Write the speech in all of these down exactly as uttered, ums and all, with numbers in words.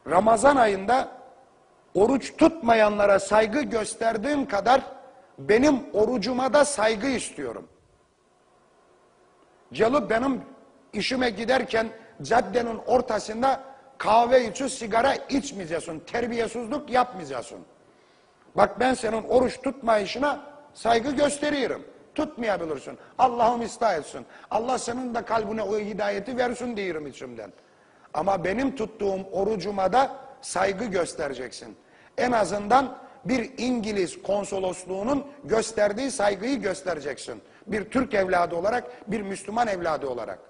Ramazan ayında oruç tutmayanlara saygı gösterdiğim kadar benim orucuma da saygı istiyorum. Gelip benim işime giderken caddenin ortasında kahve içi sigara içmeyeceksin. Terbiyesizlik yapmayacaksın. Bak ben senin oruç tutmayışına saygı gösteriyorum. Tutmayabilirsin. Allah'ım ıslah etsin. Allah senin de kalbine o hidayeti versin diyorum içimden. Ama benim tuttuğum orucuma da saygı göstereceksin. En azından bir İngiliz konsolosluğunun gösterdiği saygıyı göstereceksin. Bir Türk evladı olarak, bir Müslüman evladı olarak.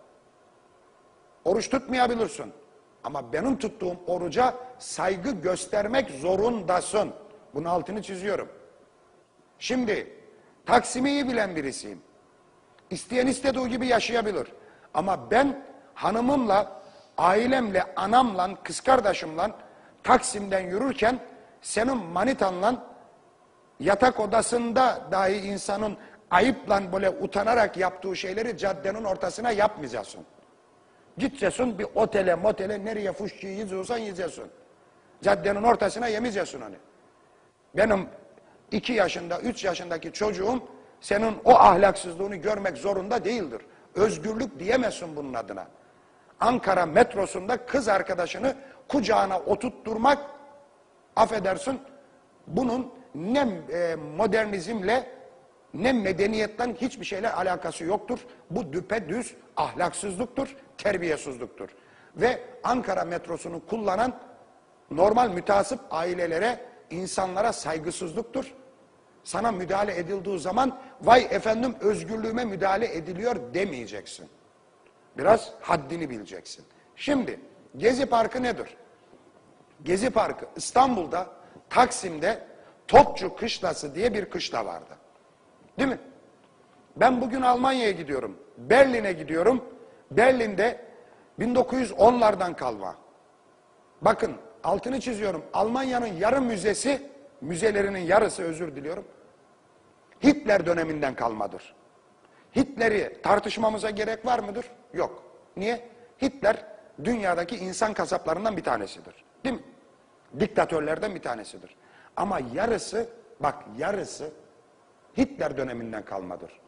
Oruç tutmayabilirsin. Ama benim tuttuğum oruca saygı göstermek zorundasın. Bunun altını çiziyorum. Şimdi Taksim'i iyi bilen birisiyim. İsteyen istediği gibi yaşayabilir. Ama ben hanımımla, ailemle, anamla, kız kardeşimle Taksim'den yürürken senin manitanla yatak odasında dahi insanın ayıpla böyle utanarak yaptığı şeyleri caddenin ortasına yapmayacaksın. Gideceksin bir otele motele nereye fuşçuyu yiyeceksen yiyeceksin. Caddenin ortasına yemeyeceksin hani. Benim iki yaşında, üç yaşındaki çocuğum senin o ahlaksızlığını görmek zorunda değildir. Özgürlük diyemezsin bunun adına. Ankara metrosunda kız arkadaşını kucağına oturtturmak, affedersin, bunun ne e, modernizmle ne medeniyetten hiçbir şeyle alakası yoktur. Bu düpedüz ahlaksızlıktır, terbiyesizliktir. Ve Ankara metrosunu kullanan normal müteasip ailelere, insanlara saygısızlıktır. Sana müdahale edildiği zaman vay efendim özgürlüğüme müdahale ediliyor demeyeceksin. Biraz haddini bileceksin. Şimdi Gezi Parkı nedir? Gezi Parkı İstanbul'da, Taksim'de Topçu Kışlası diye bir kışla vardı. Değil mi? Ben bugün Almanya'ya gidiyorum. Berlin'e gidiyorum. Berlin'de bin dokuz yüz onlardan kalma. Bakın altını çiziyorum. Almanya'nın yarı müzesi, müzelerinin yarısı özür diliyorum, Hitler döneminden kalmadır. Hitler'i tartışmamıza gerek var mıdır? Yok. Niye? Hitler dünyadaki insan kasaplarından bir tanesidir. Değil mi? Diktatörlerden bir tanesidir. Ama yarısı, bak yarısı Hitler döneminden kalmadır.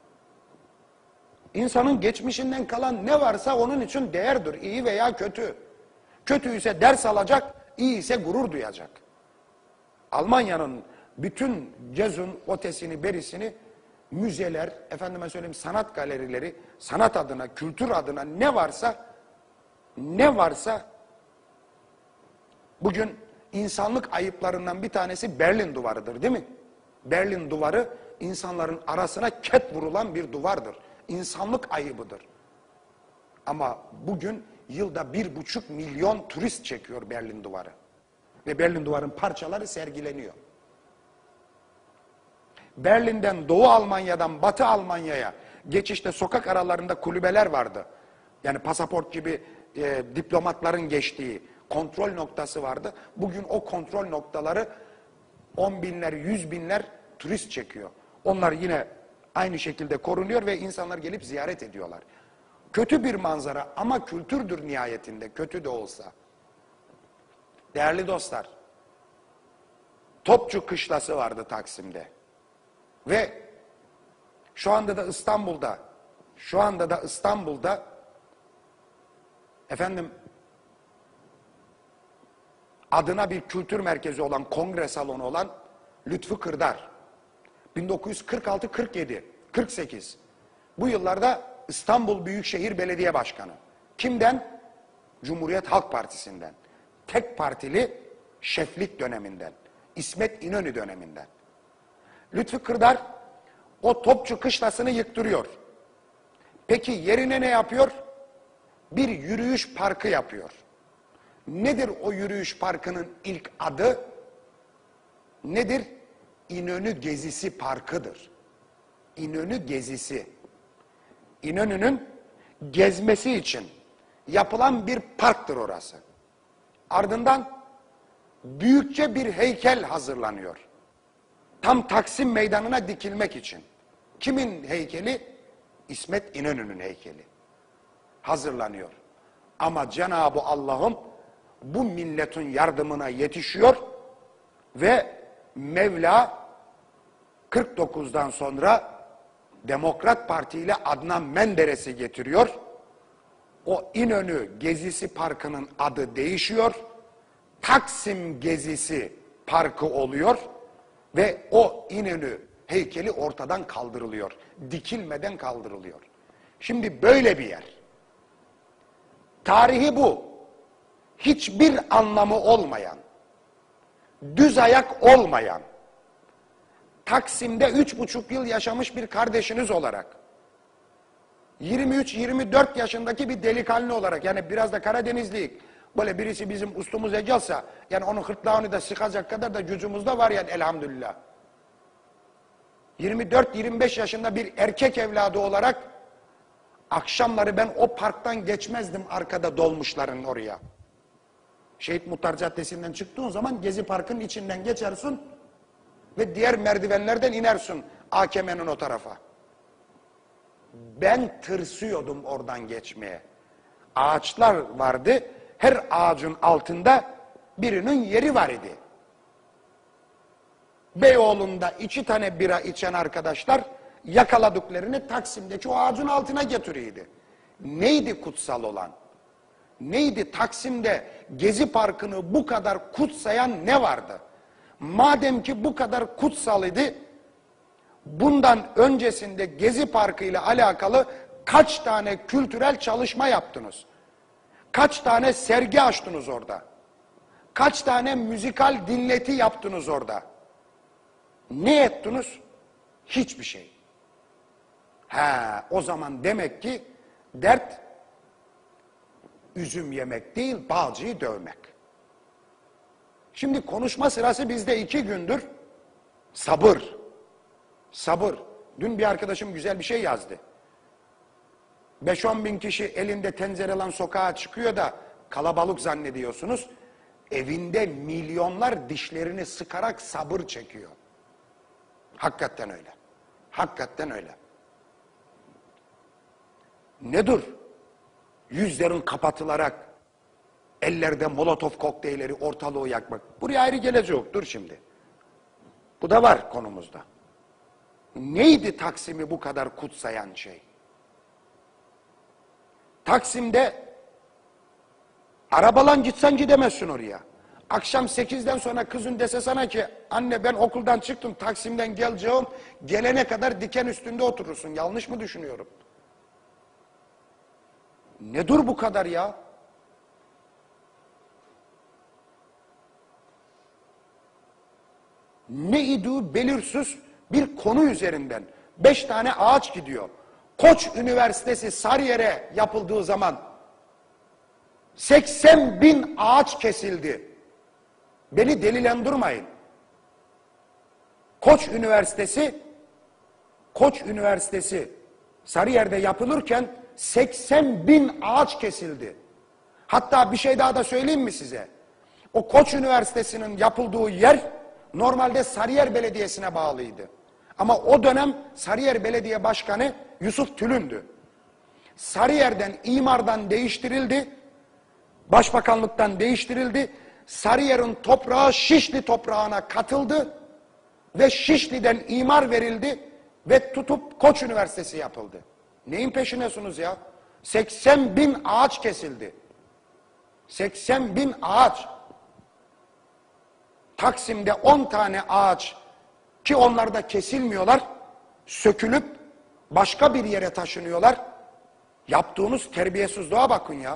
İnsanın geçmişinden kalan ne varsa onun için değerdir. İyi veya kötü. Kötü ise ders alacak, iyi ise gurur duyacak. Almanya'nın bütün cezun ötesini, berisini müzeler, efendime söyleyeyim sanat galerileri, sanat adına, kültür adına ne varsa, ne varsa bugün insanlık ayıplarından bir tanesi Berlin Duvarı'dır değil mi? Berlin Duvarı insanların arasına ket vurulan bir duvardır. İnsanlık ayıbıdır. Ama bugün yılda bir buçuk milyon turist çekiyor Berlin Duvarı. Ve Berlin Duvarı'nın parçaları sergileniyor. Berlin'den Doğu Almanya'dan Batı Almanya'ya geçişte sokak aralarında kulübeler vardı. Yani pasaport gibi e, diplomatların geçtiği kontrol noktası vardı. Bugün o kontrol noktaları on binler, yüz binler turist çekiyor. Onlar yine aynı şekilde korunuyor ve insanlar gelip ziyaret ediyorlar. Kötü bir manzara ama kültürdür nihayetinde, kötü de olsa. Değerli dostlar, Topçu Kışlası vardı Taksim'de. Ve şu anda da İstanbul'da, şu anda da İstanbul'da efendim adına bir kültür merkezi olan, kongre salonu olan Lütfü Kırdar. bin dokuz yüz kırk altı kırk yedi, kırk sekiz. Bu yıllarda İstanbul Büyükşehir Belediye Başkanı. Kimden? Cumhuriyet Halk Partisi'nden. Tek partili şeflik döneminden. İsmet İnönü döneminden. Lütfü Kırdar o Topçu Kışlası'nı yıktırıyor. Peki yerine ne yapıyor? Bir yürüyüş parkı yapıyor. Nedir o yürüyüş parkının ilk adı? Nedir? İnönü Gezisi Parkı'dır. İnönü Gezisi. İnönü'nün gezmesi için yapılan bir parktır orası. Ardından büyükçe bir heykel hazırlanıyor. Tam Taksim Meydanı'na dikilmek için. Kimin heykeli? İsmet İnönü'nün heykeli. Hazırlanıyor. Ama Cenab-ı Allah'ım bu milletin yardımına yetişiyor ve Mevla kırk dokuzdan sonra Demokrat Parti ile Adnan Menderes'i getiriyor. O İnönü Gezisi Parkı'nın adı değişiyor. Taksim Gezisi Parkı oluyor ve o İnönü heykeli ortadan kaldırılıyor. Dikilmeden kaldırılıyor. Şimdi böyle bir yer. Tarihi bu. Hiçbir anlamı olmayan, düz ayak olmayan, Taksim'de üç buçuk yıl yaşamış bir kardeşiniz olarak, yirmi üç yirmi dört yaşındaki bir delikanlı olarak, yani biraz da Karadenizliyik, böyle birisi bizim ustumuza gelse, yani onun hırtlağını da sıkacak kadar da gücümüz de var yani elhamdülillah. yirmi dört yirmi beş yaşında bir erkek evladı olarak, akşamları ben o parktan geçmezdim arkada dolmuşların oraya. Şehit Muhtar Caddesi'nden çıktığın zaman Gezi Parkı'nın içinden geçersin ve diğer merdivenlerden inersin A K M'nin o tarafa. Ben tırsıyordum oradan geçmeye. Ağaçlar vardı, her ağacın altında birinin yeri var idi. Beyoğlu'nda iki tane bira içen arkadaşlar yakaladıklarını Taksim'deki o ağacın altına getiriyordu. Neydi kutsal olan? Neydi Taksim'de Gezi Parkı'nı bu kadar kutsayan ne vardı? Madem ki bu kadar kutsal idi, bundan öncesinde Gezi Parkı ile alakalı kaç tane kültürel çalışma yaptınız? Kaç tane sergi açtınız orada? Kaç tane müzikal dinleti yaptınız orada? Ne ettiniz? Hiçbir şey. Ha, o zaman demek ki dert üzüm yemek değil, balcıyı dövmek. Şimdi konuşma sırası bizde iki gündür. Sabır. Sabır. Dün bir arkadaşım güzel bir şey yazdı. beş on bin kişi elinde tencerelan sokağa çıkıyor da kalabalık zannediyorsunuz. Evinde milyonlar dişlerini sıkarak sabır çekiyor. Hakikaten öyle. Hakikaten öyle. Nedir? Yüzlerin kapatılarak ellerde molotof kokteylleri ortalığı yakmak. Buraya ayrı gelecek. Dur şimdi. Bu da var konumuzda. Neydi Taksim'i bu kadar kutsayan şey? Taksim'de arabalan gitsen gidemezsin oraya. Akşam sekizden sonra kızın dese sana ki anne ben okuldan çıktım Taksim'den geleceğim. Gelene kadar diken üstünde oturursun. Yanlış mı düşünüyorum? Ne dur bu kadar ya? Ne idüğü belirsiz bir konu üzerinden beş tane ağaç gidiyor. Koç Üniversitesi Sarıyer'e yapıldığı zaman seksen bin ağaç kesildi. Beni delilendirmeyin. Koç Üniversitesi Koç Üniversitesi Sarıyer'de yapılırken seksen bin ağaç kesildi. Hatta bir şey daha da söyleyeyim mi size? O Koç Üniversitesi'nin yapıldığı yer normalde Sarıyer Belediyesi'ne bağlıydı. Ama o dönem Sarıyer Belediye Başkanı Yusuf Tülün'dü. Sarıyer'den, imardan değiştirildi. Başbakanlıktan değiştirildi. Sarıyer'in toprağı Şişli toprağına katıldı. Ve Şişli'den imar verildi. Ve tutup Koç Üniversitesi yapıldı. Neyin peşinesiniz ya? seksen bin ağaç kesildi. seksen bin ağaç. Taksim'de on tane ağaç ki onlar da kesilmiyorlar, sökülüp başka bir yere taşınıyorlar. Yaptığınız terbiyesizliğe bakın ya.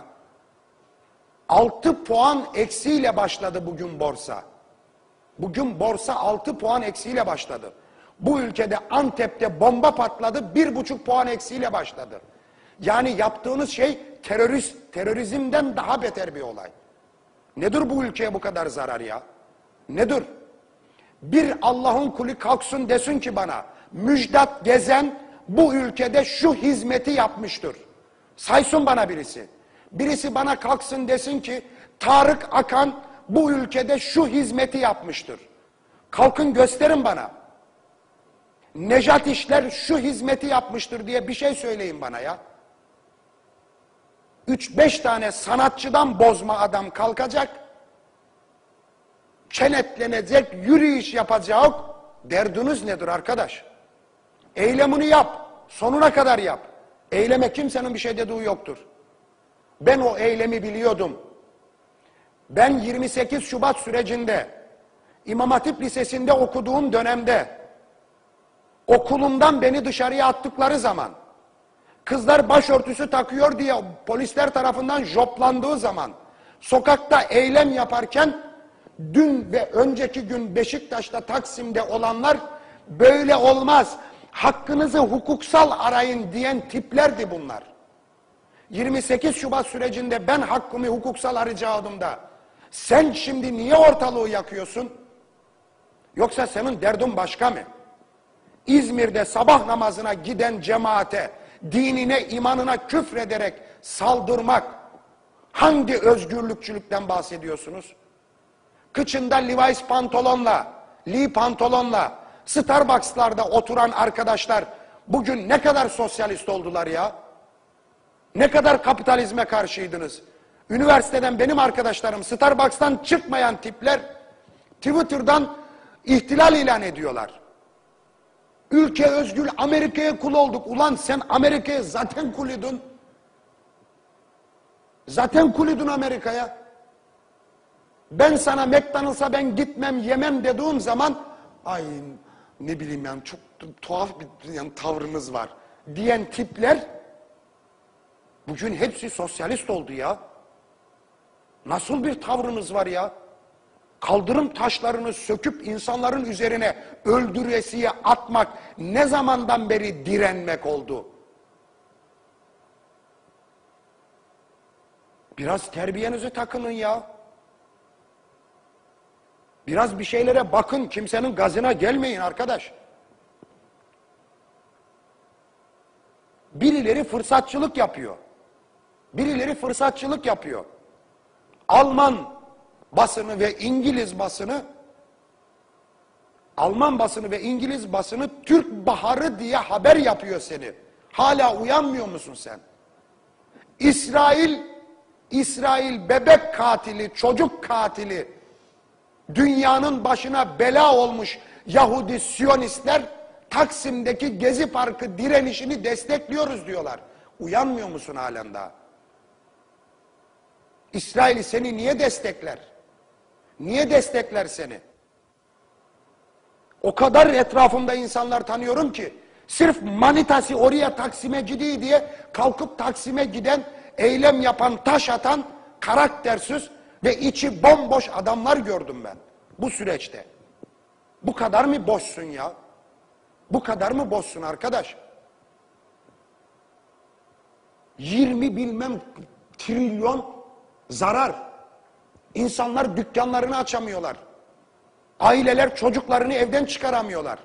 altı puan eksiyle başladı bugün borsa. Bugün borsa altı puan eksiyle başladı. Bu ülkede Antep'te bomba patladı, bir buçuk puan eksiyle başladı. Yani yaptığınız şey terörist, terörizmden daha beter bir olay. Nedir bu ülkeye bu kadar zarar ya? Nedir? Bir Allah'ın kulu kalksın desin ki bana, Müjdat Gezen bu ülkede şu hizmeti yapmıştır. Saysın bana birisi. Birisi bana kalksın desin ki, Tarık Akan bu ülkede şu hizmeti yapmıştır. Kalkın gösterin bana. Nejat İşler şu hizmeti yapmıştır diye bir şey söyleyin bana ya. üç beş tane sanatçıdan bozma adam kalkacak, kenetlenecek, yürüyüş yapacak. Derdiniz nedir arkadaş? Eylemini yap, sonuna kadar yap. Eyleme kimsenin bir şey dediği yoktur. Ben o eylemi biliyordum. Ben yirmi sekiz Şubat sürecinde İmam Hatip Lisesi'nde okuduğum dönemde okulumdan beni dışarıya attıkları zaman, kızlar başörtüsü takıyor diye polisler tarafından joplandığı zaman, sokakta eylem yaparken dün ve önceki gün Beşiktaş'ta, Taksim'de olanlar böyle olmaz, hakkınızı hukuksal arayın diyen tiplerdi bunlar. yirmi sekiz Şubat sürecinde ben hakkımı hukuksal arayacaktım da sen şimdi niye ortalığı yakıyorsun? Yoksa senin derdin başka mı? İzmir'de sabah namazına giden cemaate, dinine, imanına küfrederek saldırmak, hangi özgürlükçülükten bahsediyorsunuz? Kıçında Levi's pantolonla, Lee pantolonla, Starbucks'larda oturan arkadaşlar bugün ne kadar sosyalist oldular ya? Ne kadar kapitalizme karşıydınız? Üniversiteden benim arkadaşlarım, Starbucks'tan çıkmayan tipler Twitter'dan ihtilal ilan ediyorlar. Ülke özgür, Amerika'ya kul olduk. Ulan sen Amerika'ya zaten kulydun. Zaten kulydun Amerika'ya. Ben sana McDonald's'a ben gitmem, yemem dediğim zaman ay ne bileyim yani çok tuhaf bir yani tavrınız var diyen tipler bugün hepsi sosyalist oldu ya. Nasıl bir tavrınız var ya? Kaldırım taşlarını söküp insanların üzerine öldüresiye atmak ne zamandan beri direnmek oldu? Biraz terbiyenizi takının ya. Biraz bir şeylere bakın, kimsenin gazına gelmeyin arkadaş. Birileri fırsatçılık yapıyor. Birileri fırsatçılık yapıyor. Alman basını ve İngiliz basını, Alman basını ve İngiliz basını Türk Baharı diye haber yapıyor seni. Hala uyanmıyor musun sen? İsrail, İsrail bebek katili, çocuk katili, dünyanın başına bela olmuş Yahudi Siyonistler Taksim'deki Gezi Parkı direnişini destekliyoruz diyorlar. Uyanmıyor musun halen daha? İsrail seni niye destekler? Niye destekler seni? O kadar etrafımda insanlar tanıyorum ki sırf manitası oraya Taksim'e gidiyor diye kalkıp Taksim'e giden, eylem yapan, taş atan, karaktersiz ve içi bomboş adamlar gördüm ben bu süreçte. Bu kadar mı boşsun ya? Bu kadar mı boşsun arkadaş? yirmi bilmem trilyon zarar. İnsanlar dükkanlarını açamıyorlar. Aileler çocuklarını evden çıkaramıyorlar.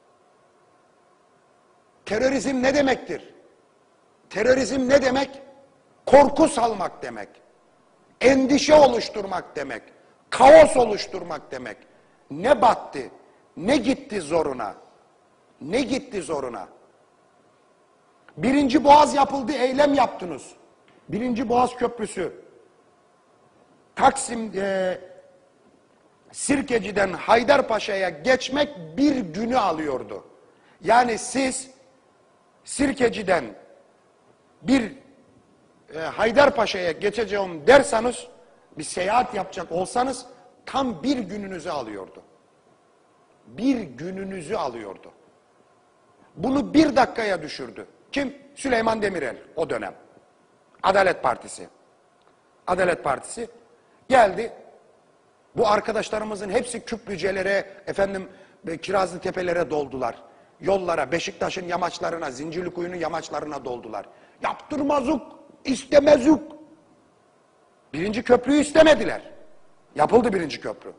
Terörizm ne demektir? Terörizm ne demek? Korku salmak demek. Endişe oluşturmak demek. Kaos oluşturmak demek. Ne battı? Ne gitti zoruna? Ne gitti zoruna? Birinci Boğaz yapıldı, eylem yaptınız. Birinci Boğaz Köprüsü. Taksim, e, Sirkeci'den Haydarpaşa'ya geçmek bir günü alıyordu. Yani siz Sirkeci'den bir e, Haydarpaşa'ya geçeceğim derseniz, bir seyahat yapacak olsanız tam bir gününüzü alıyordu. Bir gününüzü alıyordu. Bunu bir dakikaya düşürdü. Kim? Süleyman Demirel o dönem. Adalet Partisi. Adalet Partisi geldi. Bu arkadaşlarımızın hepsi Küplücelere, efendim Kirazlı Tepelere doldular. Yollara, Beşiktaş'ın yamaçlarına, Zincirlikuyu'nun yamaçlarına doldular. Yaptırmazuk, istemezuk. Birinci köprüyü istemediler. Yapıldı birinci köprü.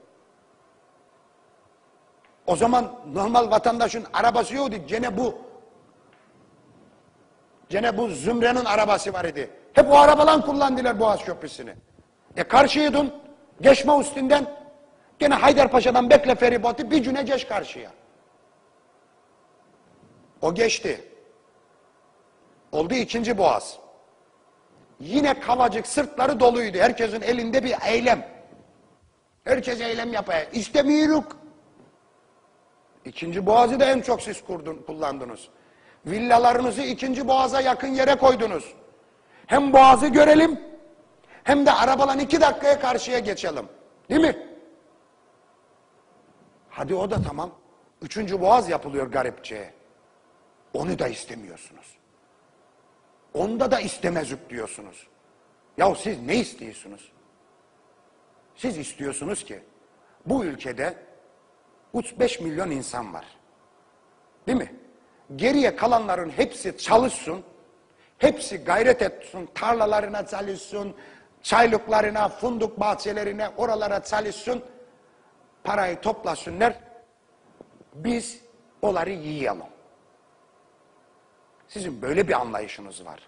O zaman normal vatandaşın arabası yoktu. Gene bu gene bu zümrenin arabası var idi. Hep o arabalan kullandılar Boğaz Köprüsü'nü. E karşıydın, geçme üstünden, gene Haydarpaşa'dan bekle feribotu, bir güne geç karşıya. O geçti. Oldu ikinci Boğaz. Yine Kavacık sırtları doluydu. Herkesin elinde bir eylem. Herkes eylem yapıyor. İstemiyoruz. İkinci Boğaz'ı da en çok siz kurdun, kullandınız. Villalarınızı ikinci Boğaz'a yakın yere koydunuz. Hem Boğaz'ı görelim, hem de arabalan iki dakikaya karşıya geçelim. Değil mi? Hadi o da tamam. Üçüncü Boğaz yapılıyor garipçeye. Onu da istemiyorsunuz. Onda da istemezük diyorsunuz. Yahu siz ne istiyorsunuz? Siz istiyorsunuz ki bu ülkede üç beş milyon insan var. Değil mi? Geriye kalanların hepsi çalışsın, hepsi gayret etsin, tarlalarına çalışsın, çaylıklarına, fındık bahçelerine, oralara çalışsın, parayı toplasınlar, biz onları yiyelim. Sizin böyle bir anlayışınız var.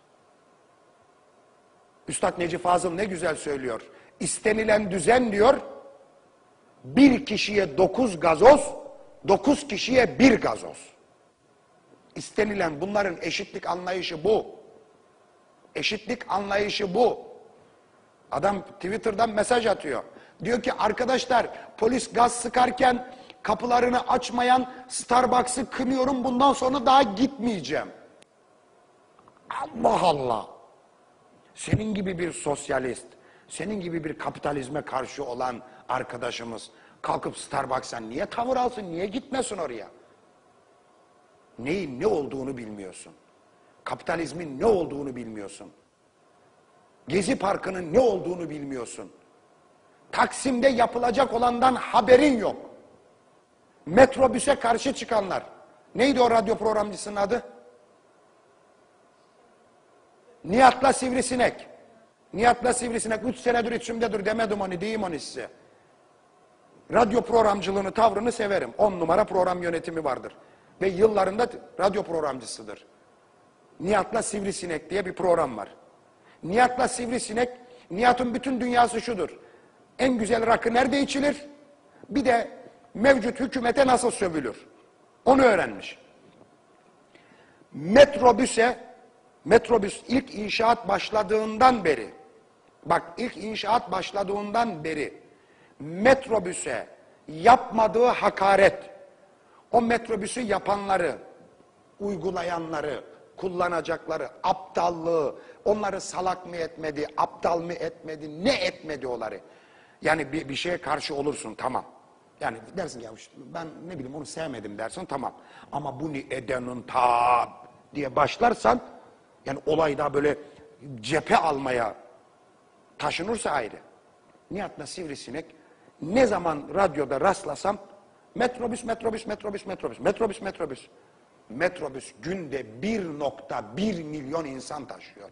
Üstad Necip Fazıl ne güzel söylüyor. İstenilen düzen diyor, bir kişiye dokuz gazoz, dokuz kişiye bir gazoz. İstenilen, bunların eşitlik anlayışı bu. Eşitlik anlayışı bu. Adam Twitter'dan mesaj atıyor. Diyor ki arkadaşlar, polis gaz sıkarken kapılarını açmayan Starbucks'ı kınıyorum, bundan sonra daha gitmeyeceğim. Allah Allah. Senin gibi bir sosyalist, senin gibi bir kapitalizme karşı olan arkadaşımız kalkıp Starbucks'a niye tavır alsın, niye gitmesin oraya? Neyin ne olduğunu bilmiyorsun. Kapitalizmin ne olduğunu bilmiyorsun. Gezi Parkı'nın ne olduğunu bilmiyorsun. Taksim'de yapılacak olandan haberin yok. Metrobüse karşı çıkanlar. Neydi o radyo programcısının adı? Nihat'la Sivrisinek. Nihat'la Sivrisinek üç senedir içimdedir demedim onu, diyeyim onu size. Radyo programcılığını, tavrını severim. On numara program yönetimi vardır. Ve yıllarında radyo programcısıdır. Nihat'la Sivrisinek diye bir program var. Nihat'la Sivrisinek, Nihat'ın bütün dünyası şudur. En güzel rakı nerede içilir? Bir de mevcut hükümete nasıl sövülür? Onu öğrenmiş. Metrobüse, metrobüs ilk inşaat başladığından beri, bak ilk inşaat başladığından beri metrobüse yapmadığı hakaret, o metrobüsü yapanları, uygulayanları, kullanacakları, aptallığı, onları salak mı etmedi, aptal mı etmedi, ne etmedi onları. Yani bir, bir şeye karşı olursun, tamam. Yani dersin ya ben ne bileyim onu sevmedim dersin, tamam. Ama bunu edenin ta diye başlarsan, yani olay daha böyle cephe almaya taşınırsa ayrı. Nihat'la Sivrisinek ne zaman radyoda rastlasam metrobüs, metrobüs, metrobüs, metrobüs, metrobüs, metrobüs. Metrobüs günde bir nokta bir milyon insan taşıyor.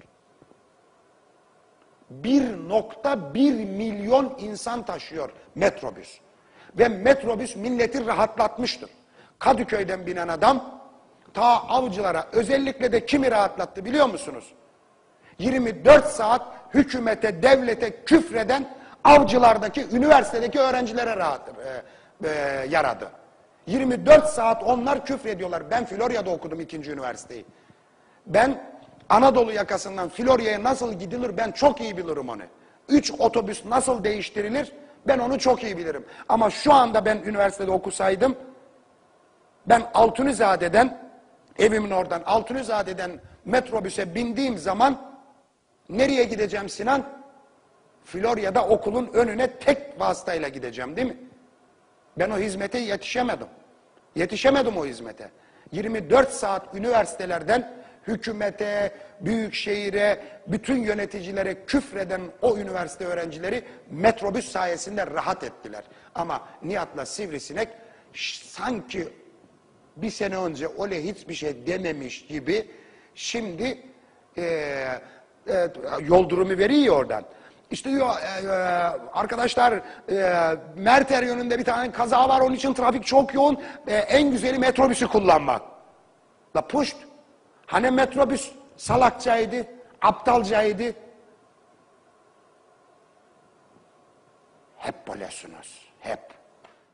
bir nokta bir milyon insan taşıyor metrobüs. Ve metrobüs milleti rahatlatmıştır. Kadıköy'den binen adam ta Avcılara, özellikle de kimi rahatlattı biliyor musunuz? yirmi dört saat hükümete, devlete küfreden Avcılardaki, üniversitedeki öğrencilere rahat e, e, yaradı. yirmi dört saat onlar küfrediyorlar. Ben Florya'da okudum ikinci üniversiteyi. Ben Anadolu yakasından Florya'ya nasıl gidilir ben çok iyi bilirim onu. Üç otobüs nasıl değiştirilir ben onu çok iyi bilirim. Ama şu anda ben üniversitede okusaydım, ben Altunizade'den, evimin oradan Altunizade'den metrobüse bindiğim zaman nereye gideceğim Sinan? Florya'da okulun önüne tek vasıtayla gideceğim değil mi? Ben o hizmete yetişemedim. Yetişemedim o hizmete. yirmi dört saat üniversitelerden hükümete, büyükşehire, bütün yöneticilere küfreden o üniversite öğrencileri metrobüs sayesinde rahat ettiler. Ama Nihat'la Sivrisinek sanki bir sene önce öyle hiçbir şey dememiş gibi şimdi e, e, yol durumu veriyor oradan. İşte diyor e, e, arkadaşlar e, Merter yönünde bir tane kaza var, onun için trafik çok yoğun, e, en güzeli metrobüsü kullanmak. La puşt. Hani metrobüs salakçaydı, aptalcaydı. Hep böylesiniz, hep.